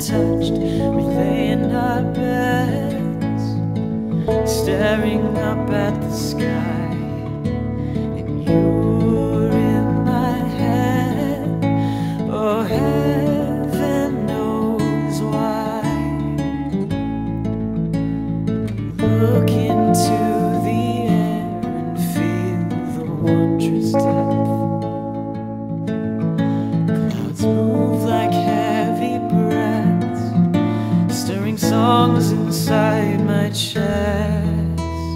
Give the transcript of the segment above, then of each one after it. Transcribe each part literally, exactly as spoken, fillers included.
untouched. We lay in our beds, staring up at the sky, and you're in my head. Oh, heaven knows why. Look into the air and feel the wondrous depth. Clouds move like heavy breaths, stirring songs inside my chest.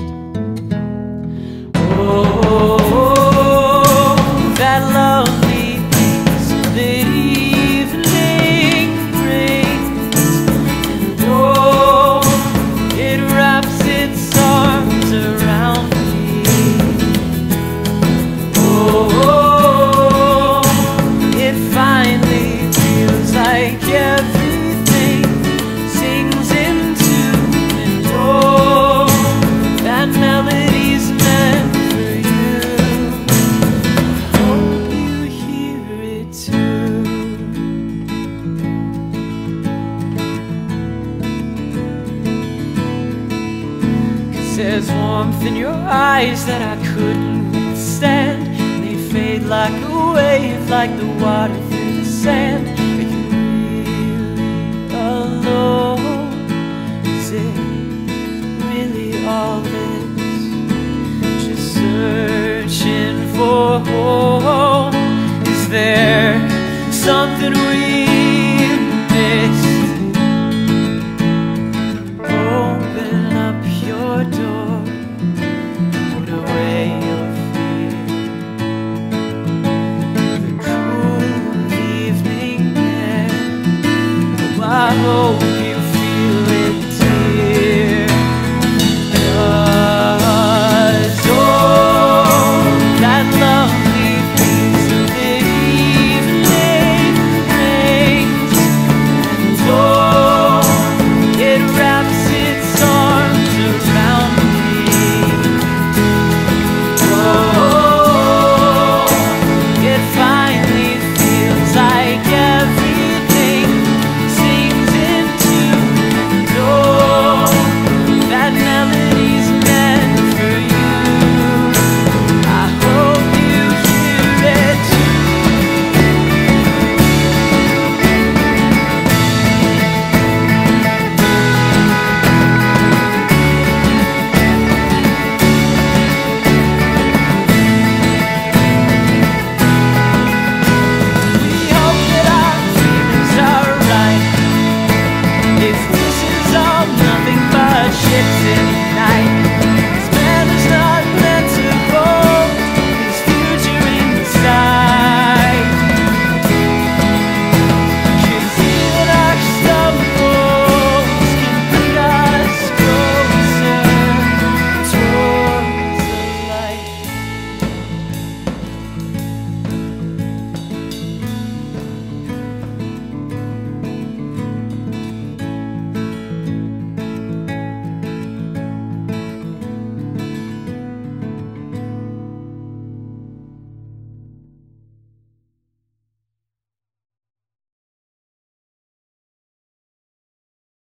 Oh, that lovely peace that evening brings, and oh, it wraps its arms around me. Oh, it finally feels like everything sings into, and oh, that melody's meant for you. Hope you hear it too. 'Cause there's warmth in your eyes that I couldn't withstand. They fade like a wave, like the water through the sand. Are you really alone? Is it really all this? Just searching for home. Is there something we missed? Open up your door, put away your fear. The cool evening air, oh, I hope